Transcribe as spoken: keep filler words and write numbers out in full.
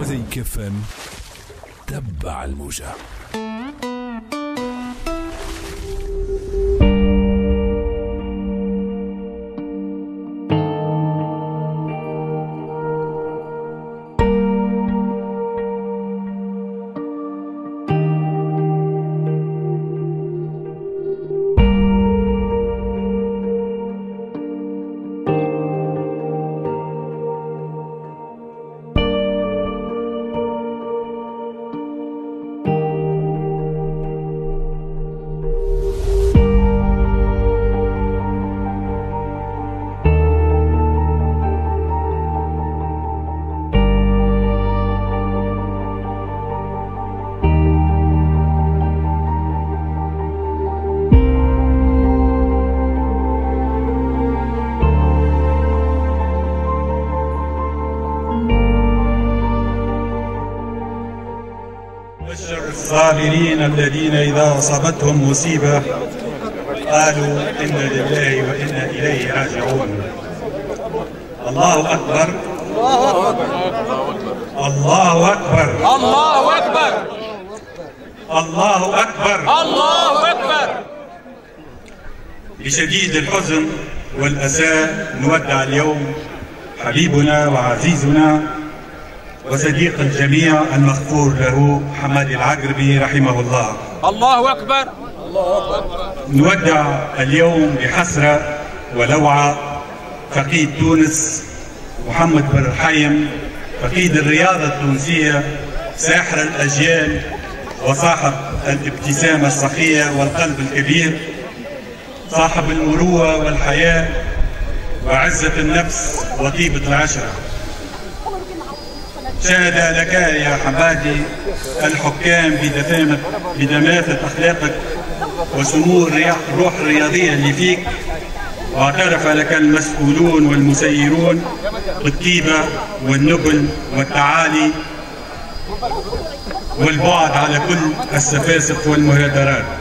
زي كفن تبع الموجة. بشر الصابرين الذين إذا أصابتهم مصيبة قالوا إنا لله وإنا إليه راجعون. الله أكبر، الله أكبر، الله أكبر، الله أكبر، الله أكبر. بشديد الحزن والأسى نودع اليوم حبيبنا وعزيزنا وصديق الجميع المغفور له حماد العقربي رحمه الله. الله أكبر، الله أكبر. نودع اليوم بحسرة ولوعة فقيد تونس محمد بن رحيم، فقيد الرياضة التونسية، ساحر الأجيال وصاحب الابتسامة السخية والقلب الكبير، صاحب المروءة والحياة وعزة النفس وطيبة العشرة. شهد لك يا حمادي الحكام بدمامة بدماثة أخلاقك وسمو الروح الرياضية اللي فيك، واعترف لك المسؤولون والمسيرون بالطيبة والنبل والتعالي والبعد على كل السفاسف والمهادرات.